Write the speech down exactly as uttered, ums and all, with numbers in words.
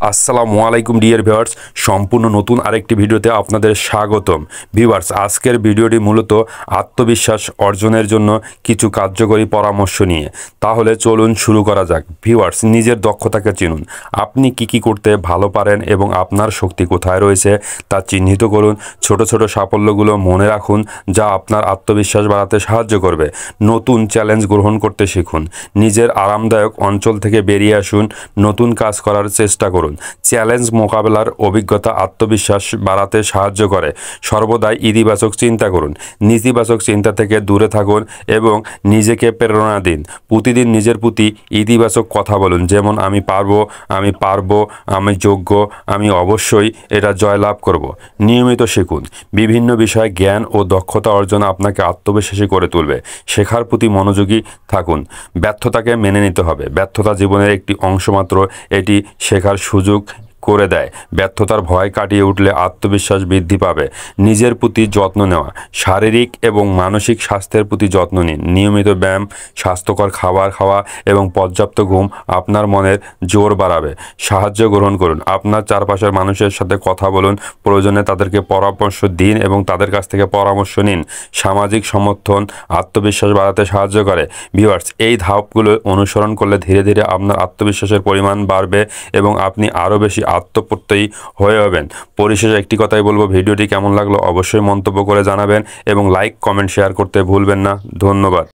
আসসালামু আলাইকুম dear viewers, সম্পূর্ণ নতুন আরেকটি ভিডিওতে আপনাদের স্বাগতম। ভিউয়ার্স, আজকের ভিডিওটি মূলত আত্মবিশ্বাস অর্জনের জন্য কিছু কার্যকরী পরামর্শ নিয়ে। তাহলে চলুন শুরু করা যাক। ভিউয়ার্স, নিজের দক্ষতাকে চিনুন। আপনি কি কি করতে ভালো পারেন এবং আপনার শক্তি কোথায় রয়েছে তা চিহ্নিত করুন। ছোট ছোট সাফল্যগুলো মনে রাখুন, যা আপনার আত্মবিশ্বাস বাড়াতে সাহায্য করবে। নতুন চ্যালেঞ্জ গ্রহণ করতে শিখুন। নিজের আরামদায়ক অঞ্চল থেকে বেরিয়ে আসুন, নতুন কাজ করার চেষ্টা করুন। চ্যালেঞ্জ মোকাবেলার অভিজ্ঞতা আত্মবিশ্বাস বাড়াতে সাহায্য করে। সর্বদাই ইতিবাচক চিন্তা করুন, নেতিবাচক চিন্তা থেকে দূরে থাকুন এবং নিজেকে প্রেরণা দিন। প্রতিদিন নিজের প্রতি ইতিবাচক কথা বলুন, যেমন আমি পারবো, আমি পারবো, আমি যোগ্য, আমি অবশ্যই এটা জয়লাভ করব। নিয়মিত শিখুন। বিভিন্ন বিষয়ে জ্ঞান ও দক্ষতা অর্জন আপনাকে আত্মবিশ্বাসী করে তুলবে। শেখার প্রতি মনোযোগী থাকুন। ব্যর্থতাকে মেনে নিতে হবে। ব্যর্থতা জীবনের একটি অংশ মাত্র, এটি শেখার সুযোগ করে দেয়। ব্যর্থতার ভয় কাটিয়ে উঠলে আত্মবিশ্বাস বৃদ্ধি পাবে। নিজের প্রতি যত্ন নেওয়া। শারীরিক এবং মানসিক স্বাস্থ্যের প্রতি যত্ন নিন। নিয়মিত ব্যায়াম, স্বাস্থ্যকর খাবার খাওয়া এবং পর্যাপ্ত ঘুম আপনার মনের জোর বাড়াবে। সাহায্য গ্রহণ করুন। আপনার চারপাশের মানুষের সাথে কথা বলুন, প্রয়োজনে তাদেরকে পরামর্শ দিন এবং তাদের কাছ থেকে পরামর্শ নিন। সামাজিক সমর্থন আত্মবিশ্বাস বাড়াতে সাহায্য করে। ভিউয়ার্স, এই ধাপগুলো অনুসরণ করলে ধীরে ধীরে আপনার আত্মবিশ্বাসের পরিমাণ বাড়বে এবং আপনি আরও বেশি আত্মপ্রত্যয়ী হয়ে হবেন। পরিশেষে একটি কথাই বলবো, ভিডিওটি কেমন লাগলো অবশ্যই মন্তব্য করে জানাবেন এবং লাইক, কমেন্ট, শেয়ার করতে ভুলবেন না। ধন্যবাদ।